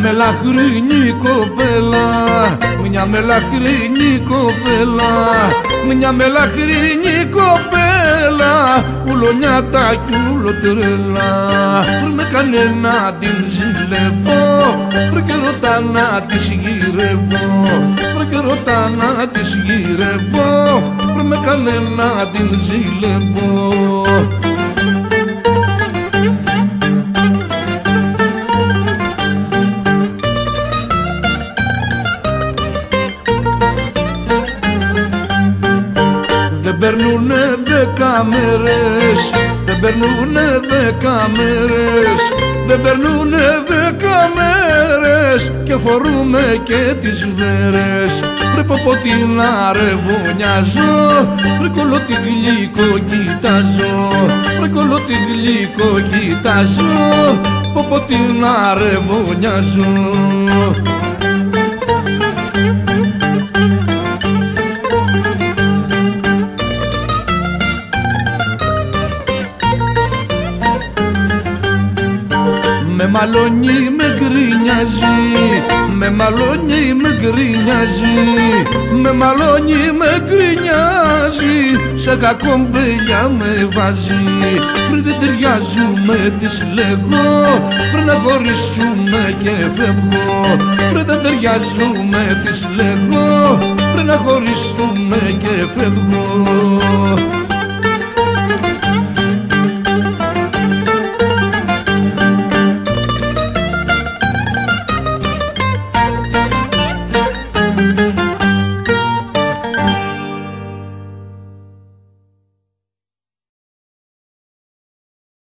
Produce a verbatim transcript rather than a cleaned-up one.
μελαχρινή κοπέλα, μια μελαχρινή κοπέλα, μια μελαχρινή κοπέλα, ουλονιάτα κι ουλοτρέλα. Πριν με κανένα την ζηλεύω, πριν και ρωτά να της γυρεύω, πριν και ρωτά να της γυρεύω, πριν με κανένα την ζηλεύω. Δεν περνούνε δέκα μέρες, δεν περνούνε δέκα μέρες, δεν περνούνε δέκα μέρες και φορούμε και τις βέρες. Πρέπει από την αρεβωνιάζω, πρέπει όλο την γλυκό κοιτάζω, πρέπει όλο την γλυκό κοιτάζω, από την αρεβωνιάζω. Με μαλώνει, με γκρινιάζει, με μαλώνει, με γκρινιάζει, με μαλώνει, με γκρινιάζει, σε κακομπέλια με βάζει. Πριν δεν ταιριάζουμε της λέγω, πριν να χωρίσουμε και φεύγω. Πριν δεν ταιριάζουμε της λέγω, πριν να χωρίσουμε και φεύγω.